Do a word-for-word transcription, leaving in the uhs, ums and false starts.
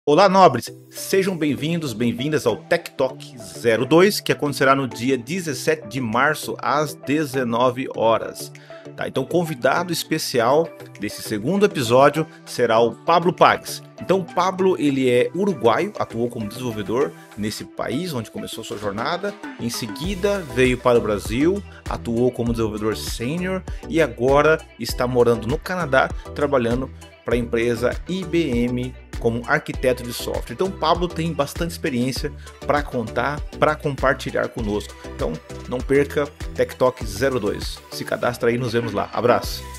Olá, nobres! Sejam bem-vindos, bem-vindas ao Tech Talk zero dois, que acontecerá no dia dezessete de março, às dezenove horas. Tá, então, o convidado especial desse segundo episódio será o Pablo Pagues. Então, o Pablo, ele é uruguaio, atuou como desenvolvedor nesse país onde começou sua jornada. Em seguida, veio para o Brasil, atuou como desenvolvedor sênior e agora está morando no Canadá, trabalhando para a empresa I B M como arquiteto de software. Então, o Pablo tem bastante experiência para contar, para compartilhar conosco. Então, não perca Tech Talk zero dois. Se cadastra aí, nos vemos lá. Abraço!